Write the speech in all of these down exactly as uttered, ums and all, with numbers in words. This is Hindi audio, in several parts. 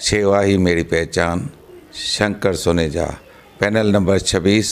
सेवा ही मेरी पहचान, शंकर सोनेजा, पैनल नंबर छब्बीस।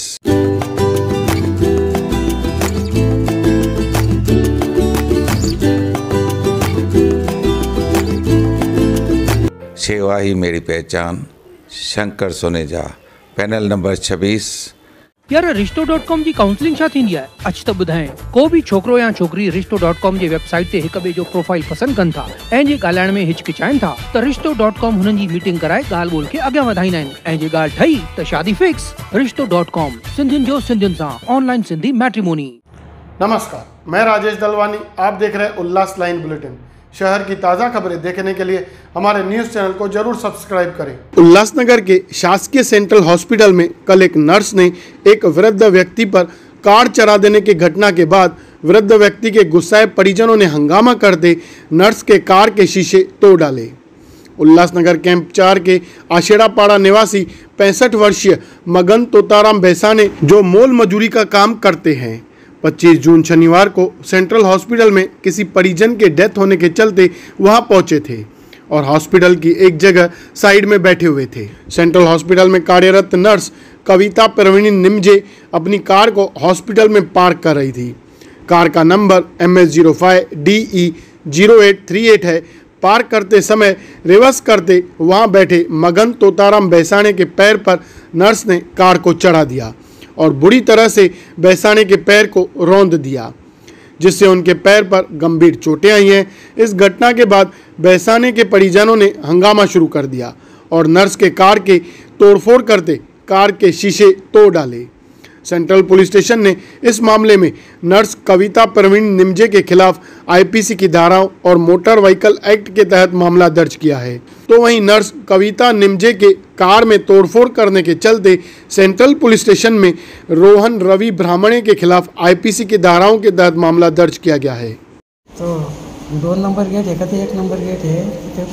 सेवा ही मेरी पहचान, शंकर सोनेजा, पैनल नंबर छब्बीस। यार रिश्तो डॉट कॉम जी काउंसलिंग छा थींदी आहे? अच त ॿुधाए। को भी छोकरो या छोकरी रिश्तो डॉट कॉम जी वेबसाइट ते हिक ॿिए जो प्रोफाइल पसंद कनि था ऐं जे ॻाल्हाइण में हिचकिचाइनि था त रिश्तो डॉट कॉम हुननि जी मीटिंग कराए ॻाल्हि ॿोल खे अॻियां वधाईंदा आहिनि ऐं जे ॻाल्हि ठही त शादी फिक्स। रिश्तो डॉट कॉम, सिंधियुनि जो सिंधियुनि सां ऑनलाइन सिंधी मैट्रिमोनी। नमस्कार, मैं राजेश दलवानी, आप देख रहे हैं उल्लास लाइन बुलेटिन। शहर की ताज़ा खबरें देखने के लिए हमारे न्यूज़ चैनल को जरूर सब्सक्राइब करें। उल्लासनगर के शासकीय सेंट्रल हॉस्पिटल में कल एक नर्स ने एक वृद्ध व्यक्ति पर कार चढ़ा देने की घटना के बाद वृद्ध व्यक्ति के गुस्साए परिजनों ने हंगामा करते नर्स के कार के शीशे तोड़ डाले। उल्लासनगर कैंप चार के आशेड़ापाड़ा निवासी पैंसठ वर्षीय मगन तोताराम भैसाने, जो मोल मजूरी का काम करते हैं, पच्चीस जून शनिवार को सेंट्रल हॉस्पिटल में किसी परिजन के डेथ होने के चलते वहां पहुंचे थे और हॉस्पिटल की एक जगह साइड में बैठे हुए थे। सेंट्रल हॉस्पिटल में कार्यरत नर्स कविता प्रवीण निमजे अपनी कार को हॉस्पिटल में पार्क कर रही थी। कार का number M S zero five D E zero eight three eight है। पार्क करते समय रिवर्स करते वहां बैठे मगन तोताराम भैसाने के पैर पर नर्स ने कार को चढ़ा दिया और बुरी तरह से भैसाने के पैर को रौंद दिया, जिससे उनके पैर पर गंभीर चोटें आई हैं। इस घटना के बाद भैसाने के परिजनों ने हंगामा शुरू कर दिया और नर्स के कार के तोड़फोड़ करते कार के शीशे तोड़ डाले। सेंट्रल पुलिस स्टेशन ने इस मामले में नर्स कविता प्रवीण निमजे के खिलाफ आई पी सी की धाराओं और मोटर व्हीकल एक्ट के तहत मामला दर्ज किया है। तो वहीं नर्स कविता निमजे के कार में तोड़फोड़ करने के चलते सेंट्रल पुलिस स्टेशन में रोहन रवि ब्राह्मणे के खिलाफ आई पी सी की धाराओं के तहत मामला दर्ज किया गया है। तो दोन नंबर गेट है का ते एक नंबर गेट है,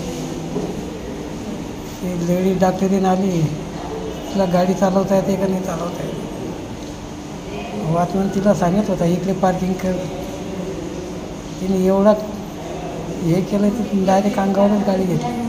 लेडी डॉक्टरीन आली, तिला गाडी चालवता येते का नाही चालवता येते, वाचमन तिला सांगत होता इकडे पार्किंग कर, तिने एवढा हे केलं की डायरेक्ट अंगावरच गाडी घेतली।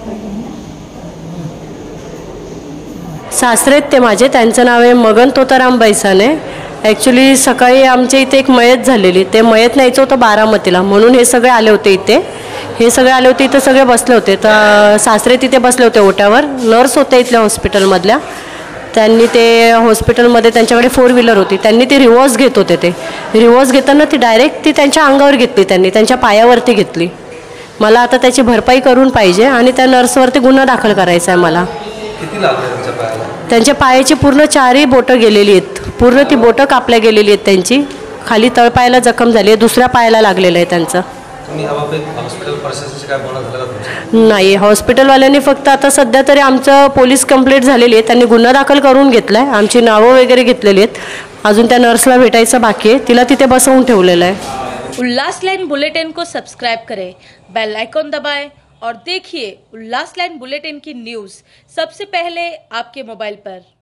सासरे ते माझे, त्यांचं नाव आहे मगन तोताराम भैसाने। ॲक्च्युली सकाळी आमच्या इथे एक मयत झालेली, ते मयत न्यायचं होतं बारामतीला, म्हणून हे सगळे आले होते इथे हे सगळे आले होते इथे सगळे बसले होते। तर सासरे तिथे बसले होते ओट्यावर, नर्स होते इथल्या हॉस्पिटलमधल्या, त्यांनी ते हॉस्पिटलमध्ये त्यांच्याकडे फोर व्हीलर होती, त्यांनी ती रिव्हर्स घेत होते। ते रिव्हर्स घेताना ती डायरेक्ट ती त्यांच्या अंगावर घेतली, त्यांनी त्यांच्या पायावरती घेतली। मला आता त्याची भरपाई करून पाहिजे आणि त्या नर्सवरती गुन्हा दाखल करायचा आहे मला। किती लागले त्यांच्या पायाला? त्यांच्या पायाची पूर्ण चारही बोटं गेलेली आहेत, पूर्ण ती बोटं कापल्या गेलेली आहेत त्यांची, खाली तळपायाला जखम झाली आहे, दुसऱ्या पायाला लागलेलं आहे त्यांचं। तुम्ही हॉस्पिटल प्रशासनाशी काय बोलणं झालं का? नाही, हॉस्पिटलवाल्यांनी फक्त आता सध्या तरी आमचं पोलीस कंप्लेंट झालेली आहे, त्यांनी गुन्हा दाखल करून घेतला आहे, आमची नावं वगैरे घेतलेली आहेत, अजून त्या नर्सला भेटायचं बाकी आहे, तिला तिथे बसवून ठेवलेलं आहे। उल्लास लाइन बुलेटिन को सब्सक्राइब करें, बेल आइकॉन दबाएं और देखिए उल्लास लाइन बुलेटिन की न्यूज़ सबसे पहले आपके मोबाइल पर।